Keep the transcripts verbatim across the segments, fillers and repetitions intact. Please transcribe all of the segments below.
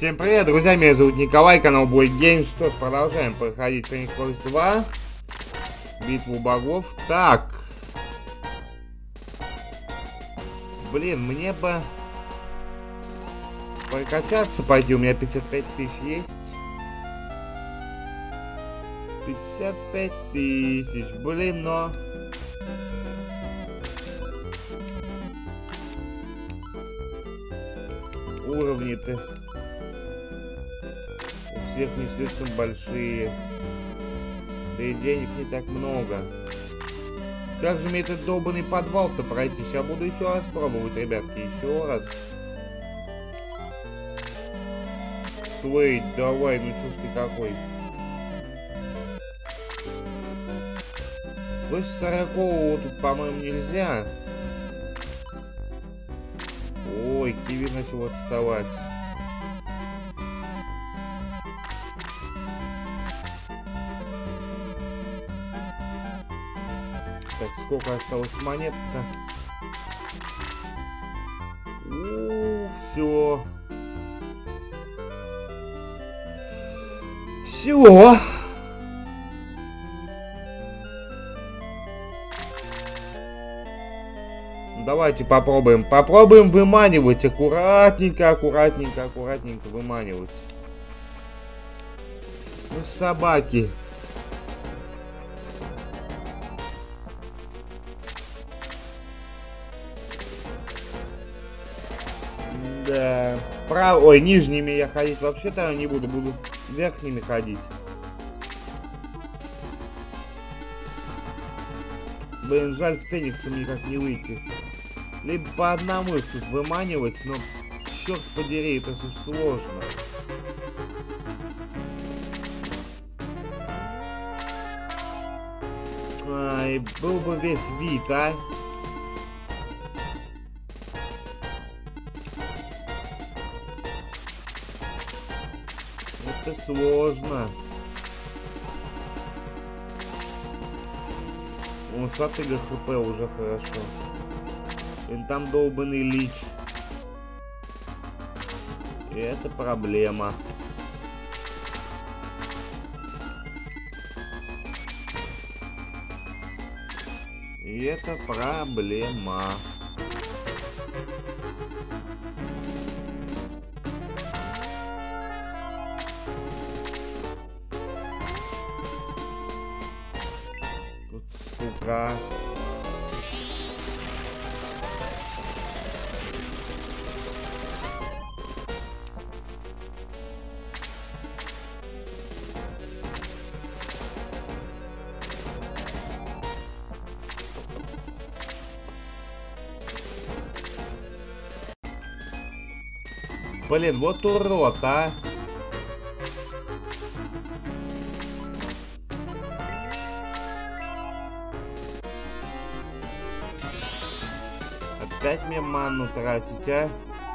Всем привет, друзья, меня зовут Николай, канал Boy Games. Что ж, продолжаем проходить Training Force два, битву богов. Так, блин, мне бы прокачаться пойти, у меня пятьдесят пять тысяч есть. пятьдесят пять тысяч, блин, но... Уровни-то у всех не слишком большие. Да и денег не так много. Как же мне этот долбанный подвал-то пройти? Сейчас буду еще раз пробовать, ребятки, еще раз. Слейд, давай, ну чё ж ты какой. Выше сорокового тут, по-моему, нельзя. Ой, Киви начал отставать. Так, сколько осталось монет-то? Все. Все. Давайте попробуем. Попробуем выманивать. Аккуратненько, аккуратненько, аккуратненько выманивать. Ну, собаки. Да. Прав... Ой, нижними я ходить вообще-то не буду. Буду верхними ходить. Блин, жаль, Фениксом никак не выйти. Либо по одному их тут выманивать, но черт подери, это же сложно. Ай, был бы весь вид, а? Это сложно. У Сатыга хп уже хорошо. И там долбанный лич. И это проблема. И это проблема. Тут, сука. Блин, вот урод, а. Опять мне ману тратить, а?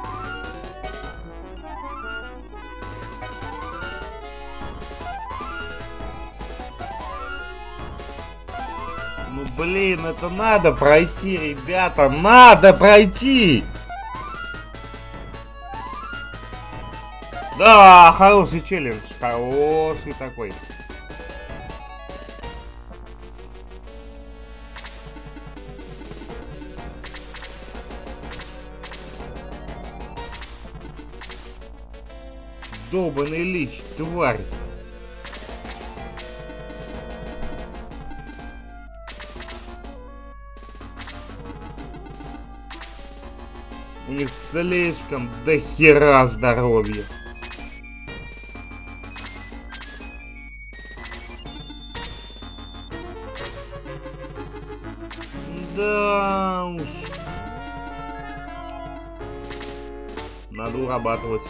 Ну блин, это надо пройти, ребята, надо пройти! Да, хороший челлендж, хороший такой. Долбаный лич, тварь. У них слишком до хера здоровья. Да уж. Надо урабатывать.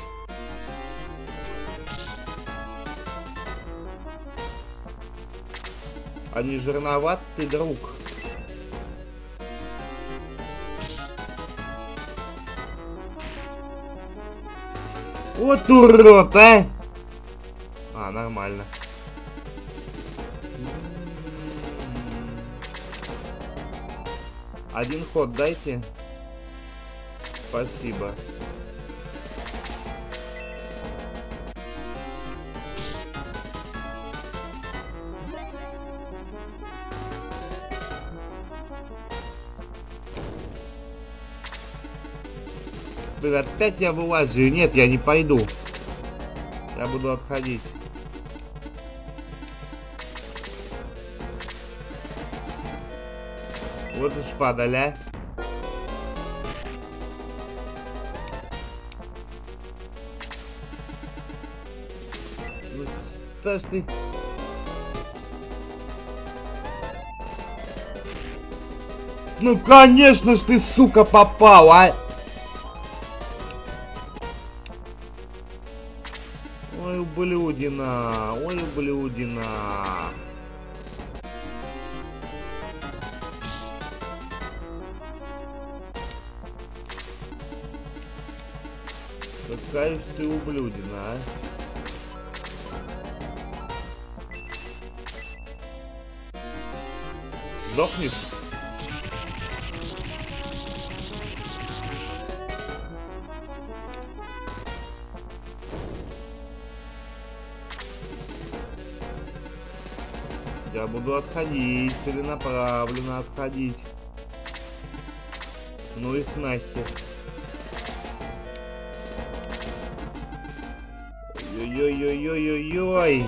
А не жирноват ты, друг? Вот урод, а! А, нормально. Один ход дайте. Спасибо. Блин, опять я вылазю. Нет, я не пойду. Я буду отходить. Вот и шпадаля. Ну что ж ты... Ну конечно ж ты, сука, попал, а! Ой, ублюдина, ой, ублюдина. Какая ж ты ублюдина, а? Сдохнешь? Я буду отходить, целенаправленно отходить. Ну их нахер. Ой-ой-ой-ой-ой-ой.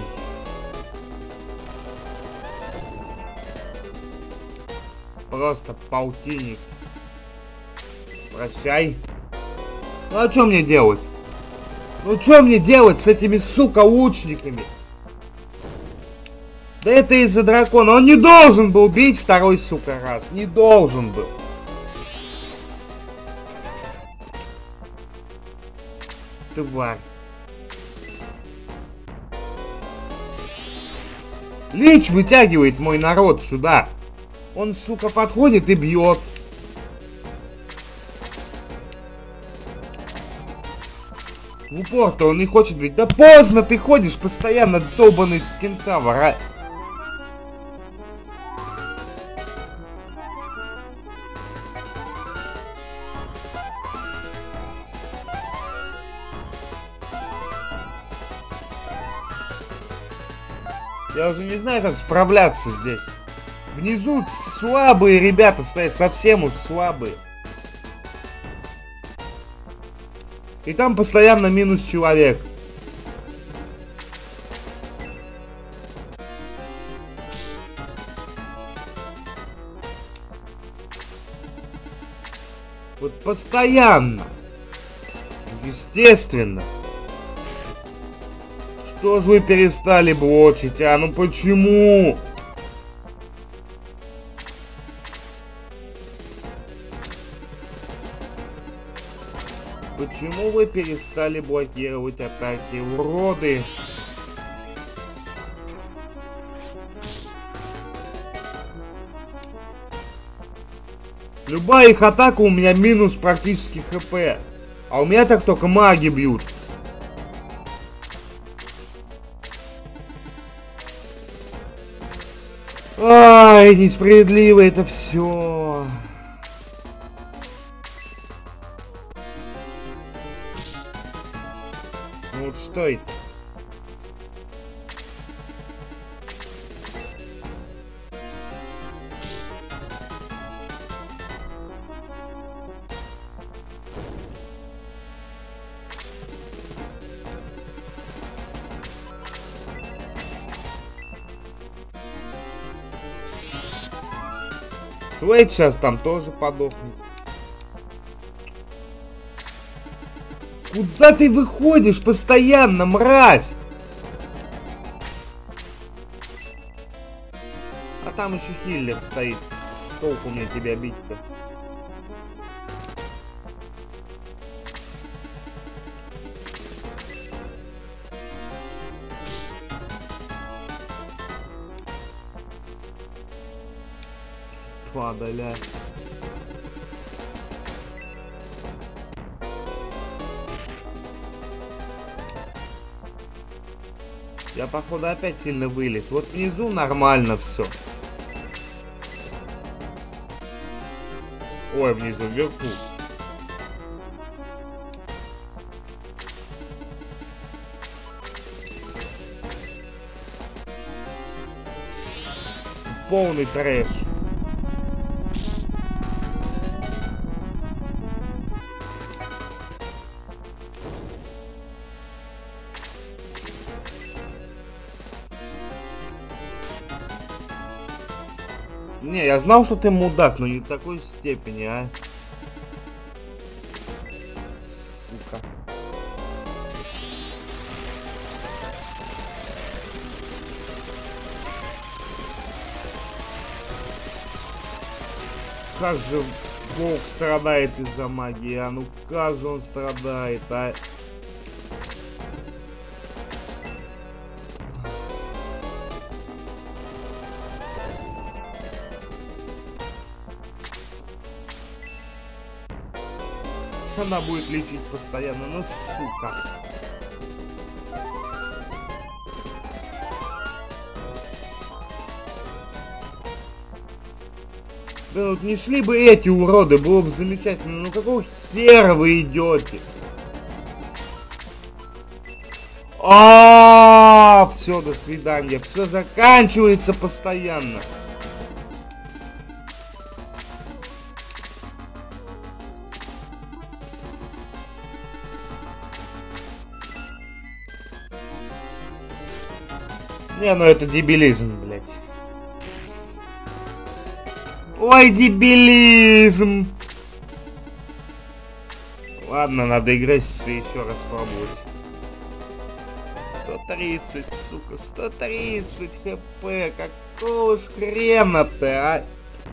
Просто полтинник. Прощай. Ну а что мне делать? Ну что мне делать с этими, сука, лучниками? Да это из-за дракона. Он не должен был бить второй, сука, раз. Не должен был. Тварь. Лич вытягивает мой народ сюда. Он, сука, подходит и бьет. В упор-то он не хочет бить. Да поздно ты ходишь, постоянно долбанный кентавр, а. Я уже не знаю, как справляться здесь. Внизу слабые ребята стоят, совсем уж слабые. И там постоянно минус человек. Вот постоянно. Естественно. Что ж вы перестали блочить, а? Ну почему? Почему вы перестали блокировать атаки, уроды? Любая их атака у меня минус практически хп. А у меня так только маги бьют. Ай, несправедливо это все. Ну вот что это? Слейд сейчас там тоже подохнет. Куда ты выходишь постоянно, мразь? А там еще хиллер стоит. Толку мне тебя бить-то? Падаля. Я, походу, опять сильно вылез. Вот внизу нормально все. Ой, внизу, вверху. Полный трэш. Не, я знал, что ты мудак, но не в такой степени, а. Сука. Как же волк страдает из-за магии, а ну как же он страдает, а. Она будет лечить постоянно, ну сука. Да вот не шли бы эти уроды, было бы замечательно. Ну какого хера вы идете? А, все, до свидания. Все заканчивается постоянно. Не, ну это дебилизм, блядь. Ой, дебилизм. Ладно, надо играть еще раз пробовать. сто тридцать, сука, сто тридцать хп. Какого ж хрена-то, а?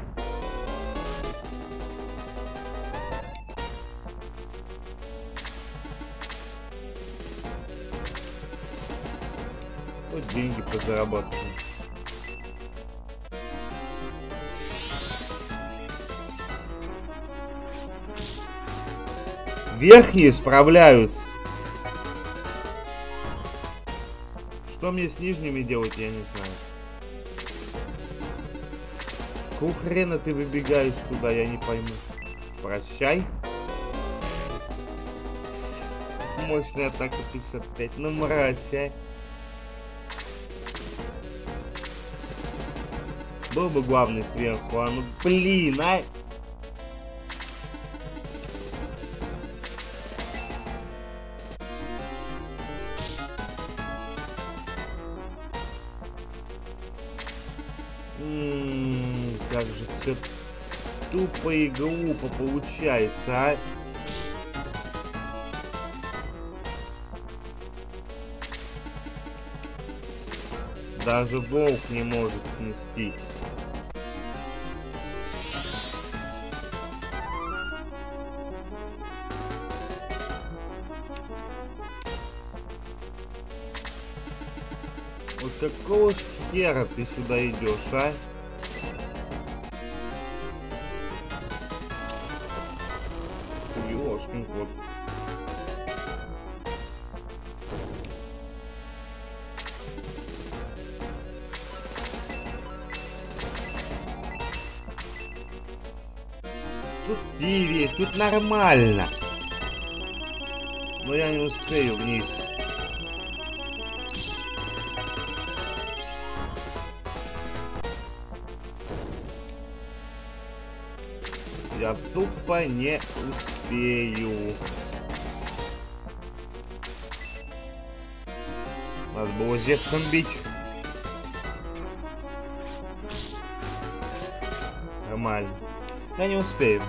Вот деньги позаработаем. Верхние справляются. Что мне с нижними делать, я не знаю. Какого хрена ты выбегаешь туда, я не пойму. Прощай. Мощная атака пятьдесят пять. Ну мразь, а. Был бы главный сверху, а ну блин, а. Ммм, как же все тупо и глупо получается, а. Даже волк не может снести. Вот какого хера ты сюда идешь, а? Ёшкин кот. Тут ты весь, тут нормально. Но я не успею вниз. Я тупо не успею. Надо было Зевсом бить. Нормально. Я не успею.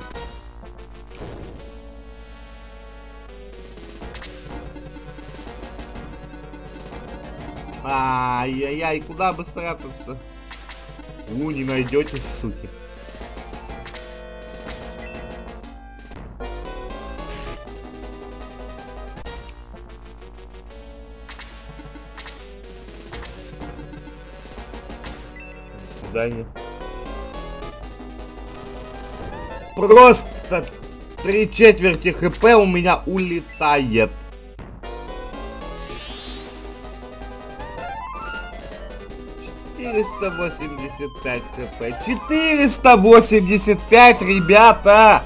Ай-яй-яй, куда бы спрятаться? У, не найдете, суки. До свидания. Просто три четверти хп у меня улетает. четыреста восемьдесят пять хп. четыреста восемьдесят пять, ребята!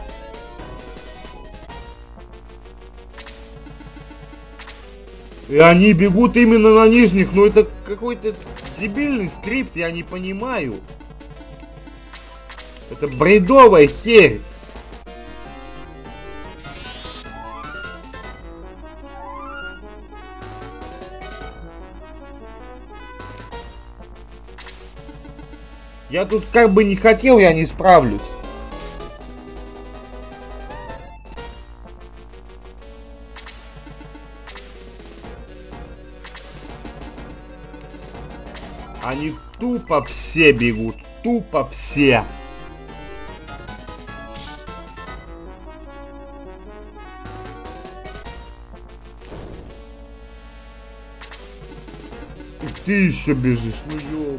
И они бегут именно на нижних. Но это какой-то дебильный скрипт, я не понимаю. Это бредовая херь. Я тут как бы не хотел, я не справлюсь. Они тупо все бегут, тупо все. И ты еще бежишь, ну ёп.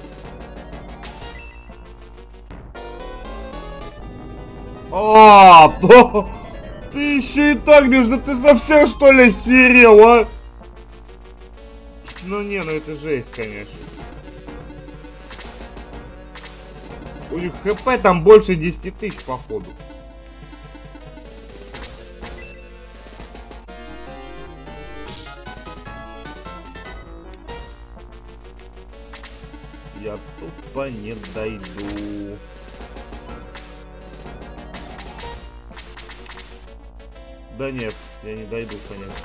А, то ты еще и так бежишь, да ты совсем что ли охерел, а? Ну не, ну это жесть, конечно. У них хп там больше десяти тысяч, походу. Я тупо не дойду. Да нет, я не дойду, конечно.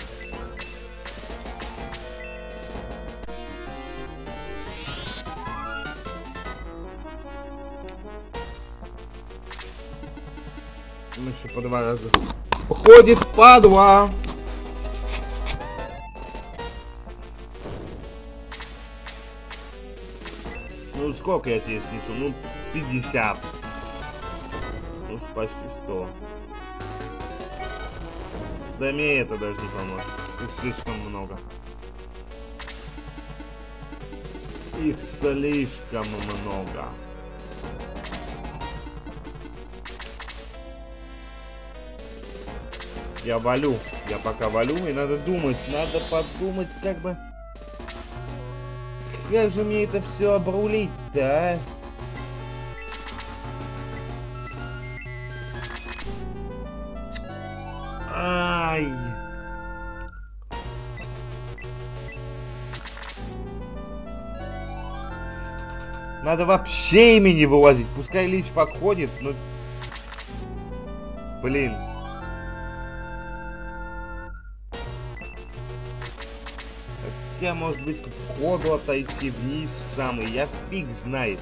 Мы еще по два раза. Ходит по два. Ну сколько я тебе снесу? Ну пятьдесят. Ну почти сто. Да мне это даже не поможет. Их слишком много. Их слишком много. Я валю. Я пока валю. И надо думать. Надо подумать, как бы... Как же мне это все обрулить-то, а? Ай. Надо вообще ими не вылазить. Пускай Лич подходит, но... Блин. Хотя, может быть, к входу отойти вниз в самый. Я фиг знает.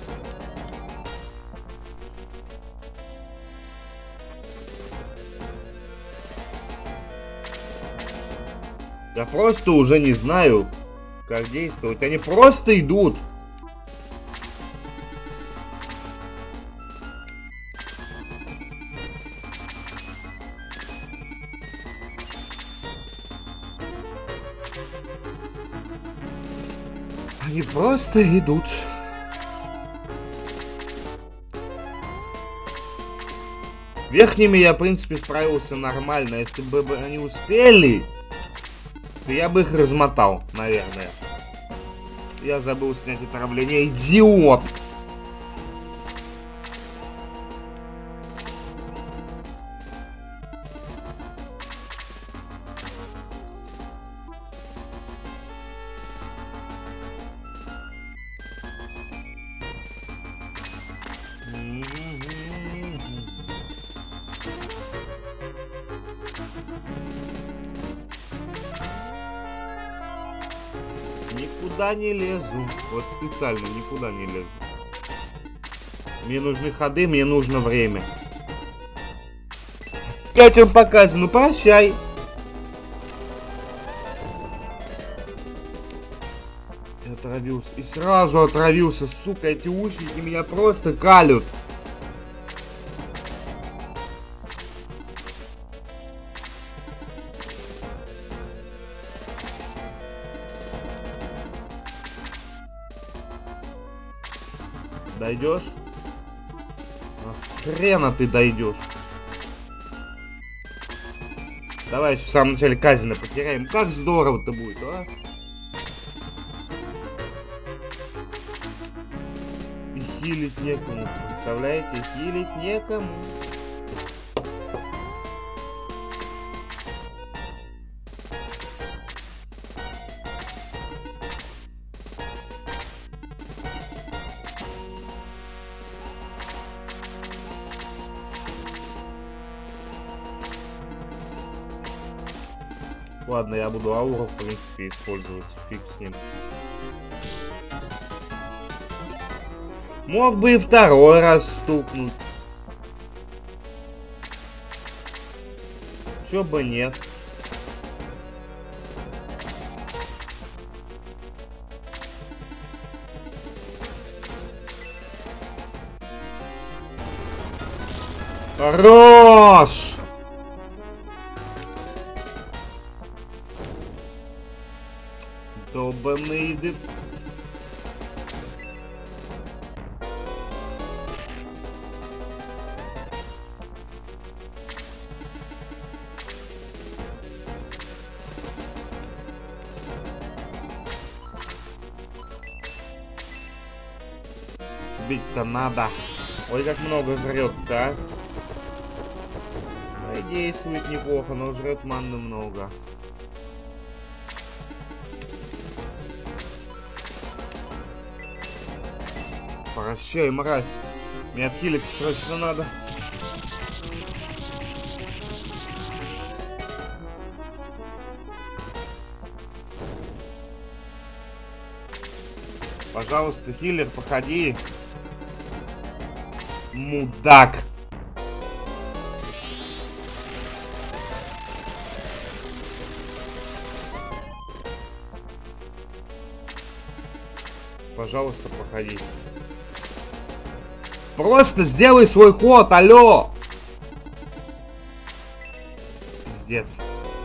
Я просто уже не знаю, как действовать. Они просто идут. Они просто идут. Верхними я, в принципе, справился нормально. Если бы они успели, то я бы их размотал, наверное. Я забыл снять отравление. Идиот! Никуда не лезу. Вот специально никуда не лезу. Мне нужны ходы, мне нужно время. Я тебе показываю, ну прощай. Я отравился. И сразу отравился, сука, эти ушники меня просто калют. Дойдешь? А, хрена ты дойдешь. Давай еще в самом начале Казина потеряем. Как здорово-то будет, а? И хилить некому. Представляете? Хилить некому. Ладно, я буду ауру, в принципе, использовать. Фиг с ним. Мог бы и второй раз стукнуть. Чё бы нет. Хорош! Долбаные еды. Бить-то надо. Ой, как много жрет-то, а. Ну и действует неплохо, но жрет манны много. Прощай, мразь. Мне отхилить срочно надо. Пожалуйста, хиллер, походи. Мудак. Пожалуйста, походи. Просто сделай свой ход, алло! Пиздец.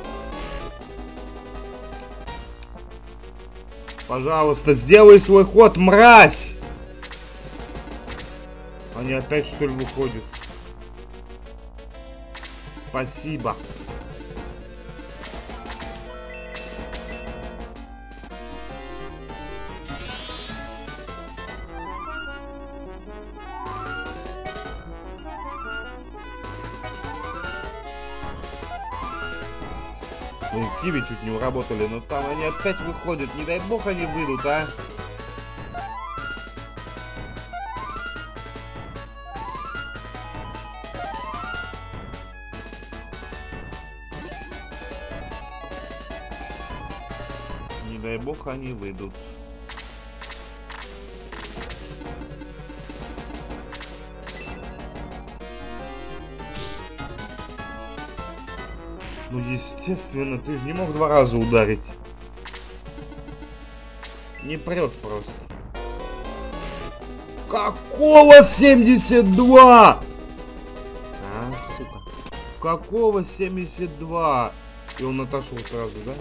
Пожалуйста, сделай свой ход, мразь! Они опять, что ли, выходят? Спасибо. Ну, Киви чуть не уработали, но там они опять выходят. Не дай бог они выйдут, а. Не дай бог они выйдут. Ну, естественно, ты же не мог два раза ударить. Не прет просто. Какого семьдесят два? А, сука. Какого семьдесят два? И он отошел сразу, да?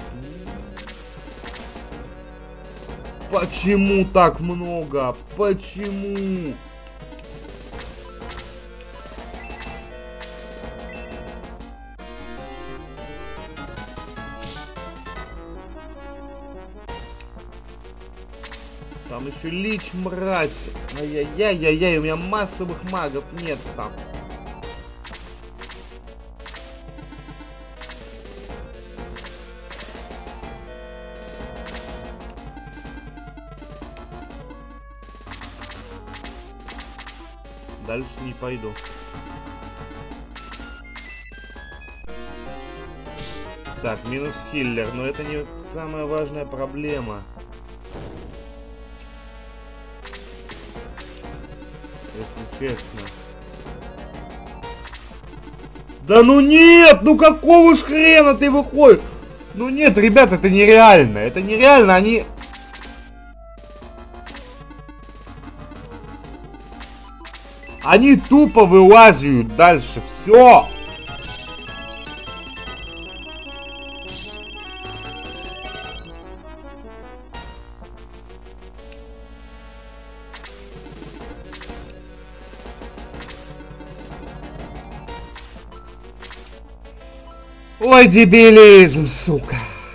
Почему так много? Почему? Там еще лич, мразь. Ай-яй-яй-яй-яй, у меня массовых магов нет там. Дальше не пойду. Так, минус хиллер, но это не самая важная проблема. Если честно. Да ну нет! Ну какого ж хрена ты выходишь? Ну нет, ребята, это нереально. Это нереально, они... Они тупо вылазят дальше. Все. Ой, дебилизм, сука.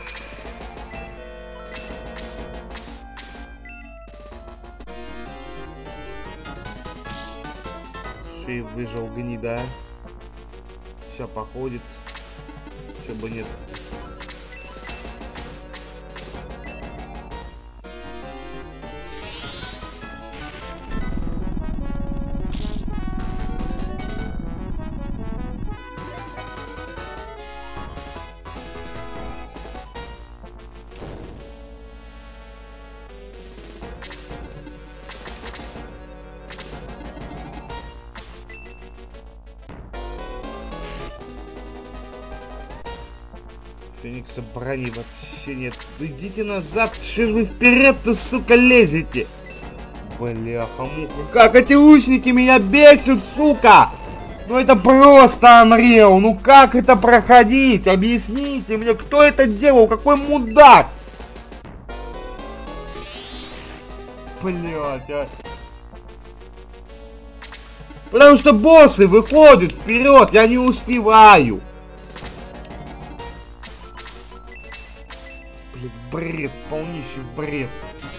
Шей выжил, гнида. Сейчас походит. Че бы нет. Феникса брони вообще нет. Идите назад, что ж вы вперед-то, сука, лезете? Бляха-муха, как эти лучники меня бесят, сука! Ну это просто Unreal, ну как это проходить? Объясните мне, кто это делал, какой мудак? Блять, а... Потому что боссы выходят вперед, я не успеваю. Блин, бред, полнейший бред.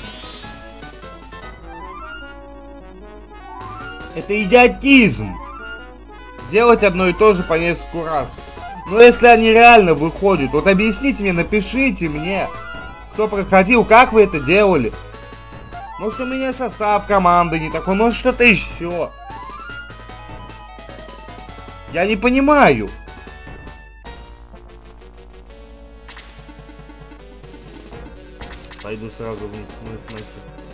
Это идиотизм. Делать одно и то же по нескольку раз. Но если они реально выходят, вот объясните мне, напишите мне, кто проходил, как вы это делали. Может, у меня состав команды не такой, может, что-то еще. Я не понимаю. Пойду сразу вниз, ну их нахер.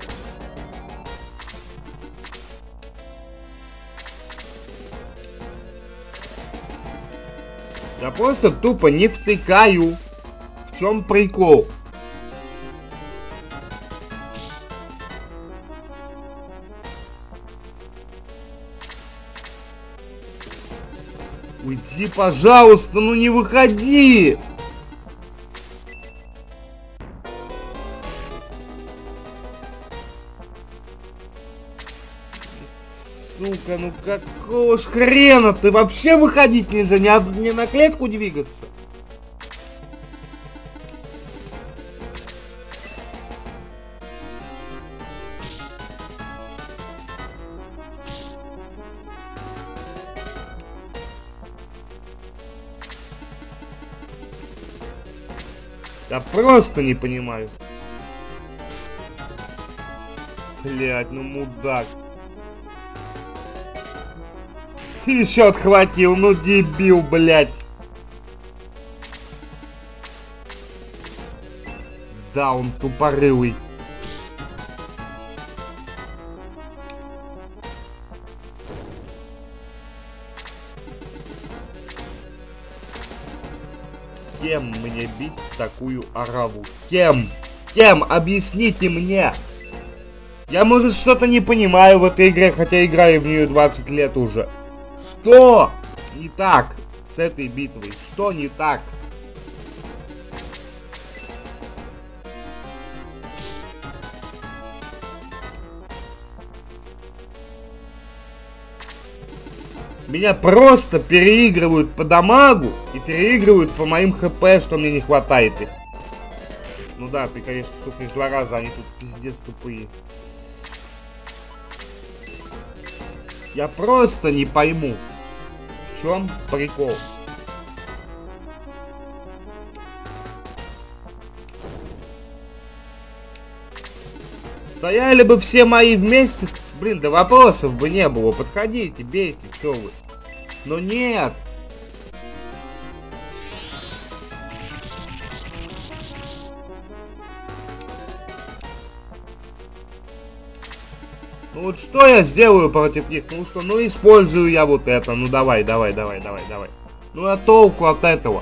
Я просто тупо не втыкаю. В чем прикол? Уйди, пожалуйста, ну не выходи! Сука, ну какого ж хрена ты вообще выходить нельзя, не, не на клетку двигаться? Я просто не понимаю. Блять, ну мудак. Ты еще отхватил, ну дебил, блять. Да, он тупорылый. Кем мне бить такую ораву? Кем? Кем? Объясните мне. Я, может, что-то не понимаю в этой игре, хотя играю в нее двадцать лет уже. Что не так с этой битвой? Что не так? Меня просто переигрывают по дамагу и переигрывают по моим хп, что мне не хватает их. Ну да, ты, конечно, стукнешь два раза, они тут пиздец тупые. Я просто не пойму, в чем прикол. Стояли бы все мои вместе, блин, да вопросов бы не было. Подходите, бейте, что вы. Но нет. Ну вот что я сделаю против них? Ну что, ну использую я вот это. Ну давай, давай, давай, давай, давай. Ну а толку от этого?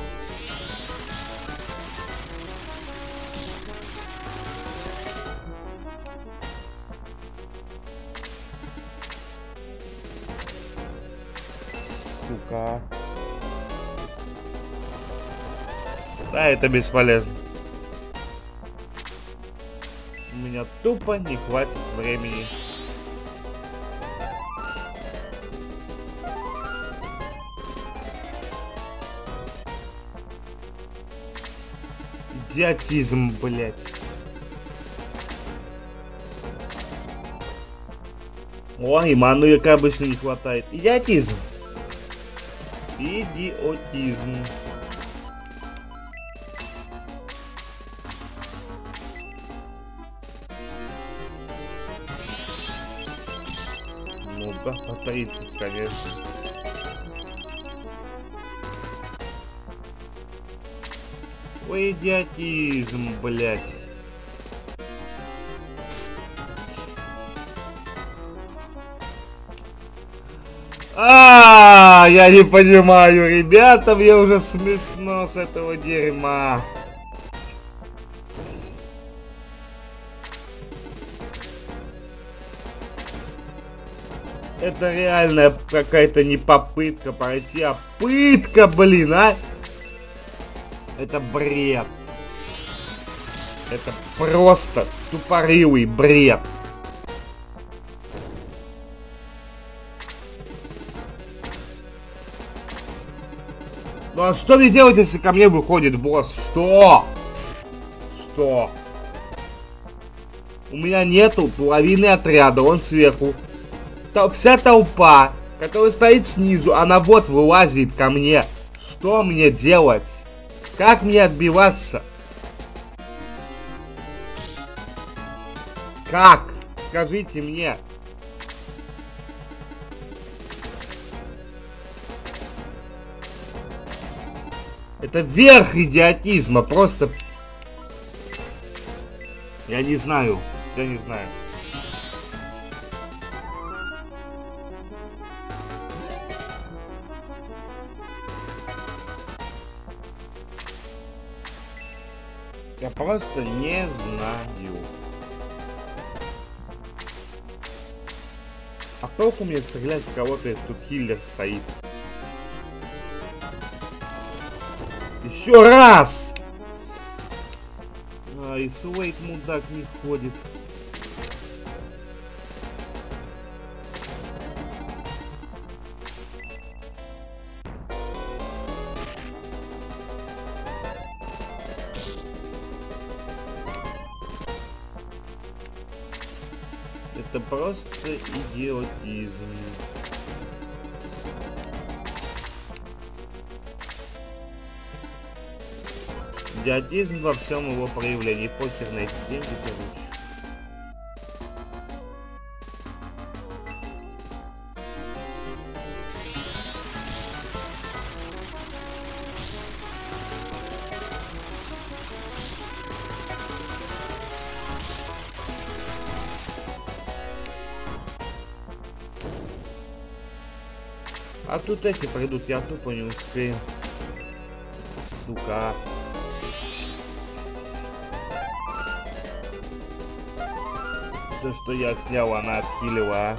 Сука. Да, это бесполезно. У меня тупо не хватит времени. Идиотизм, блядь. Ой, маны, как обычно, не хватает. Идиотизм. Идиотизм. Ну да, по тридцать, конечно. Ой, идиотизм, блядь. А! А, я не понимаю, ребята, мне уже смешно с этого дерьма. Это реально какая-то не попытка пройти, а пытка, блин, а! Это бред. Это просто тупорылый бред. Ну а что мне делать, если ко мне выходит босс? Что? Что? У меня нету половины отряда, он сверху. Вся толпа, которая стоит снизу, она вот вылазит ко мне. Что мне делать? Как мне отбиваться? Как? Скажите мне. Это верх идиотизма, просто... Я не знаю, я не знаю. Я просто не знаю. А толку мне стрелять в кого-то, если тут хиллер стоит? Еще раз! А, и Слейд мудак не ходит. Это просто идиотизм. Идиотизм во всем его проявлении. Покер на эти деньги короче. А тут эти придут, я тупо не успею. Сука. Все, что я снял, она отхилила.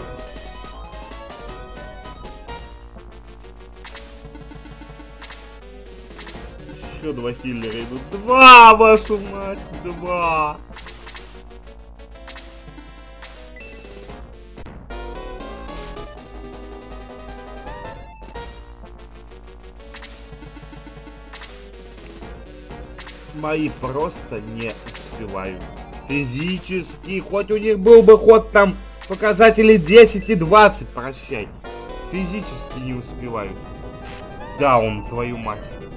Еще два хиллера идут. Два, вашу мать, два. Мои просто не успевают. Физически, хоть у них был бы ход там показатели десять и двадцать, прощай. Физически не успевают. Даун, твою мать.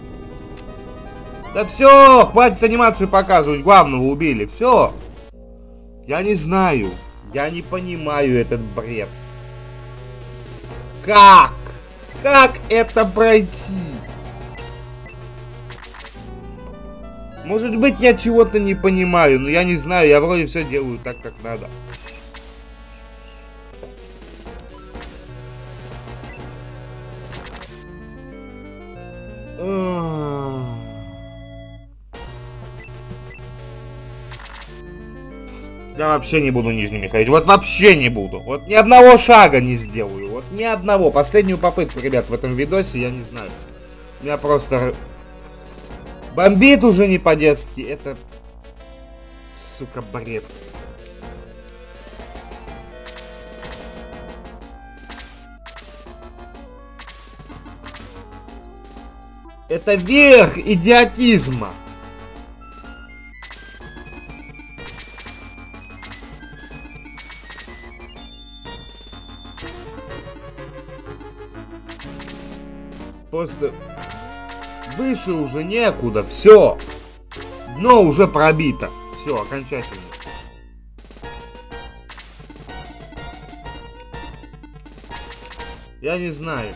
Да все, хватит анимацию показывать, главного убили, все. Я не знаю, я не понимаю этот бред. Как? Как это пройти? Может быть, я чего-то не понимаю, но я не знаю, я вроде все делаю так, как надо. Я вообще не буду нижними ходить, вот вообще не буду. Вот ни одного шага не сделаю, вот ни одного. Последнюю попытку, ребят, в этом видосе я не знаю. У меня просто... Бомбит уже не по-детски. Это, сука, бред. Это верх идиотизма. Просто... Выше уже некуда, все. Дно уже пробито. Все, окончательно. Я не знаю.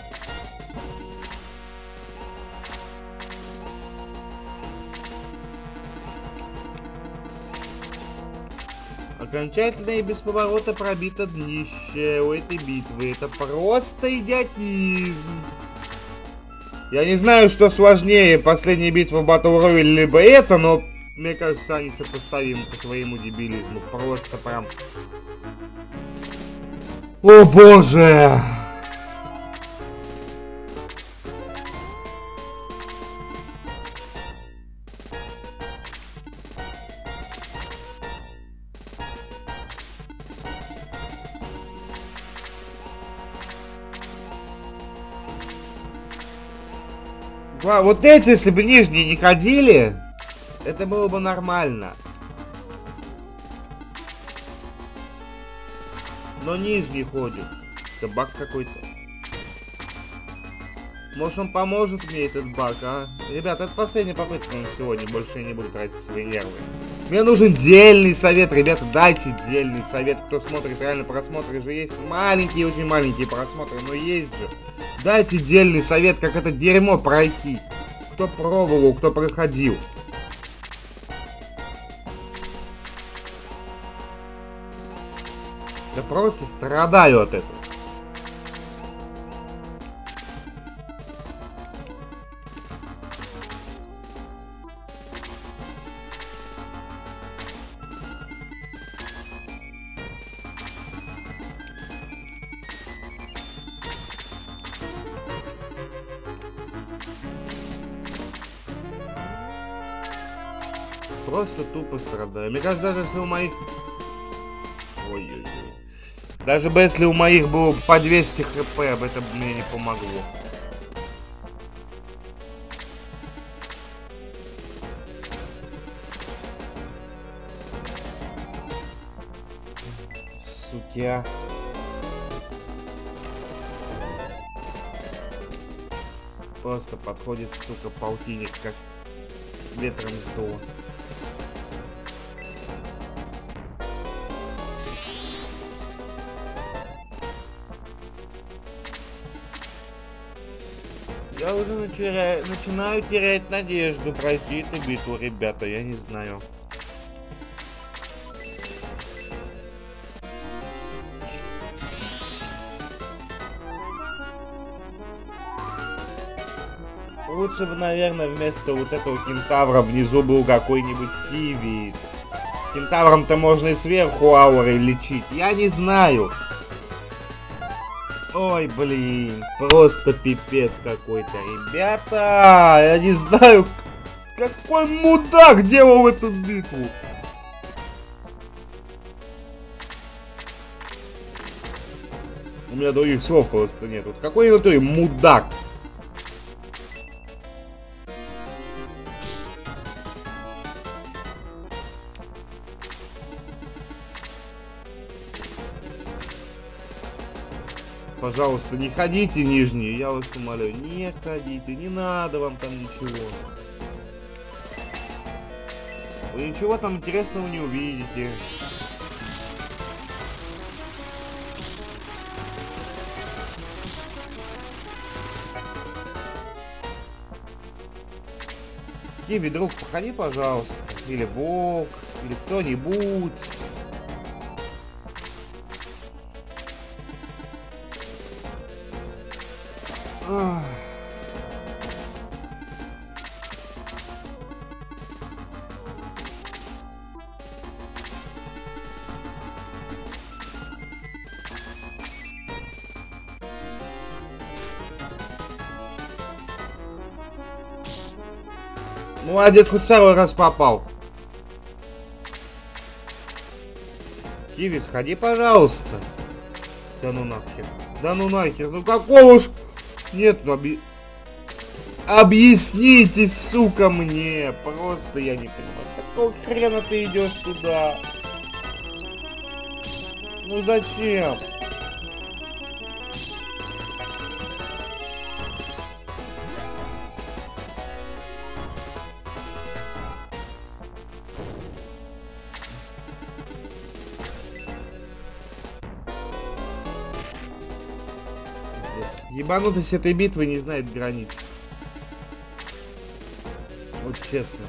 Окончательно и без поворота пробито днище у этой битвы. Это просто идиотизм. Я не знаю, что сложнее, последняя битва в Battle Royale, либо это, но мне кажется, они сопоставимы по своему дебилизму. Просто прям... О боже! Вот эти, если бы нижние не ходили, это было бы нормально. Но нижний ходит. Это баг какой-то. Может, он поможет мне, этот баг, а? Ребята, это последняя попытка на сегодня. Больше я не буду тратить свои нервы. Мне нужен дельный совет, ребята. Дайте дельный совет. Кто смотрит, реально просмотры же есть. Маленькие, очень маленькие просмотры, но есть же. Дайте дельный совет, как это дерьмо пройти. Кто пробовал, кто проходил. Я просто страдаю от этого. Просто тупо страдаю. Мне кажется, даже если у моих... Ой-ой-ой. Даже бы если у моих было по двести хп, об этом мне не помогло. Суки, а. Просто подходит, сука, полтинник, как ветром сдуло. Я уже начинаю, начинаю терять надежду пройти эту битву, ребята, я не знаю. Лучше бы, наверное, вместо вот этого кентавра внизу был какой-нибудь киви. Кентавром-то можно и сверху аурой лечить, я не знаю. Ой, блин, просто пипец какой-то, ребята. Я не знаю, какой мудак делал эту битву. У меня других слов просто нет. Вот какой вот той мудак. Пожалуйста, не ходите нижние, я вас умоляю, не ходите, не надо вам там ничего. Вы ничего там интересного не увидите. Киви, друг, походи, пожалуйста. Или Волк, или кто-нибудь. Ах. Молодец, хоть второй раз попал. Киви, сходи, пожалуйста. Да ну нахер. Да ну нахер. Ну какого ж... Нет, ну оби... Объясните, сука, мне. Просто я не понимаю. Какого хрена ты идешь туда? Ну зачем? Ебанутость этой битвы не знает границ. Вот честно.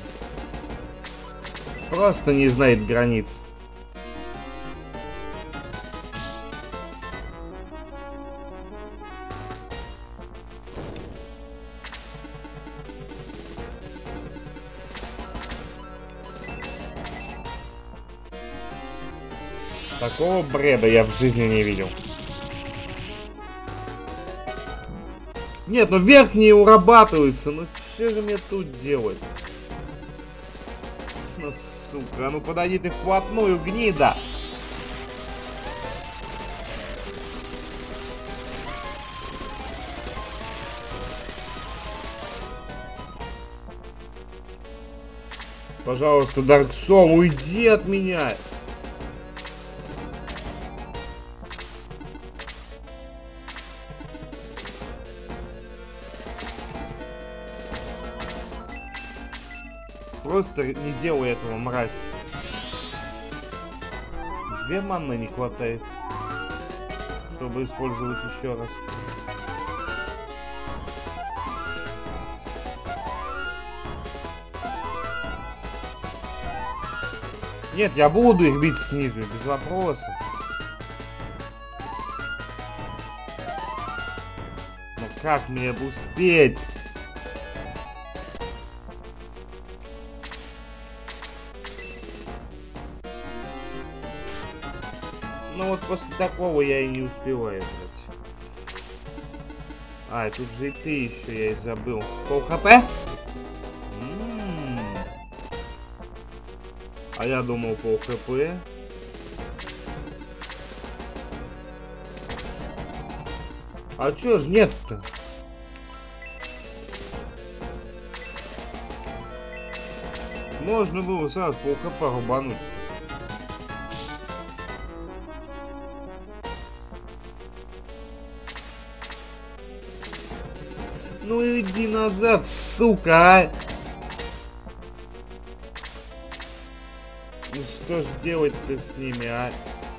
Просто не знает границ. Такого бреда я в жизни не видел. Нет, ну верхние урабатываются. Ну что же мне тут делать? Ну, сука, а ну подойди ты вплотную, гнида. Пожалуйста, Dark Soul, уйди от меня. Просто не делай этого, мразь. Две маны не хватает, чтобы использовать еще раз. Нет, я буду их бить снизу, без вопросов. Но как мне успеть? Ну вот после такого я и не успеваю, блядь. А, тут же и ты еще, я и забыл. Пол хп? М-м-м. А я думал пол хп. А чё ж нет-то? Можно было сразу пол хп рубануть. Ну иди назад, сука, а! Ну что ж делать-то с ними, а?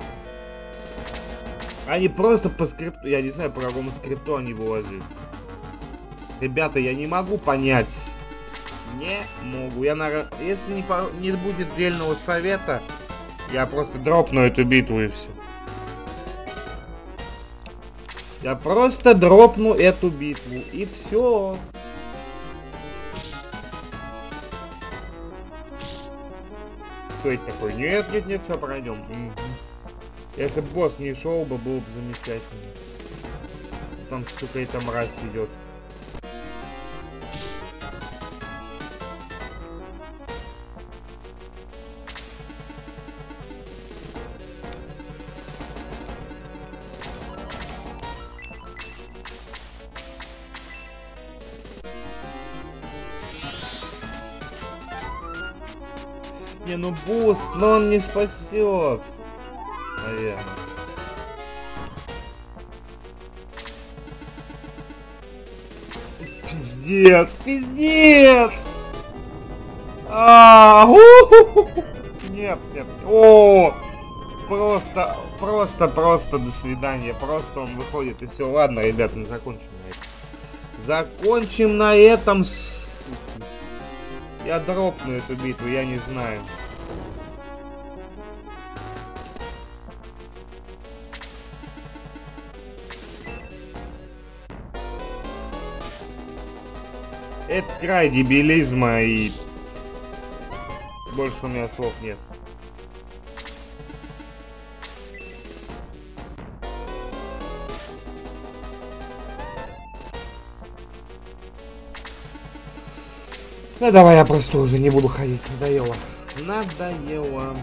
Они просто по скрипту, я не знаю, по какому скрипту они вылазят. Ребята, я не могу понять. Не могу. Я, наверное, если не, по... не будет дельного совета, я просто дропну эту битву и все. Я просто дропну эту битву и все. Кто это такой? Нет, нет, нет, все, пройдем. Угу. Если бы босс не шел бы, было бы замечательно. Там, сука, эта мразь идет. Не, ну буст, но он не спасет. Наверное. Пиздец, пиздец! А, нет, нет. О, просто, просто, просто до свидания. Просто он выходит и все. Ладно, ребят, мы закончим на этом. Закончим на этом. Я дропну эту битву, я не знаю. Это край дебилизма, и больше у меня слов нет. Ну давай я просто уже не буду ходить, надоело. Надоело.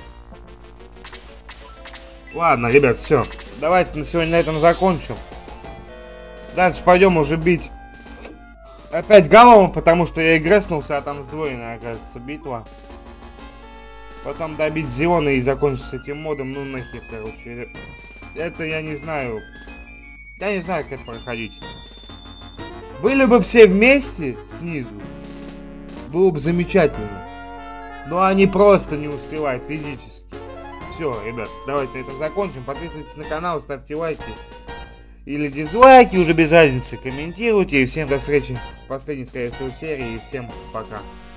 Ладно, ребят, все. Давайте на сегодня на этом закончим. Дальше пойдем уже бить опять голову, потому что я игреснулся, а там сдвоенная, оказывается, битва. Потом добить Зиона и закончить с этим модом, ну нахер, короче. Это я не знаю. Я не знаю, как это проходить. Были бы все вместе снизу, было бы замечательно. Но они просто не успевают физически. Все, ребят, давайте на этом закончим. Подписывайтесь на канал, ставьте лайки. Или дизлайки, уже без разницы. Комментируйте. И всем до встречи в последней, скорее всего, серии. И всем пока.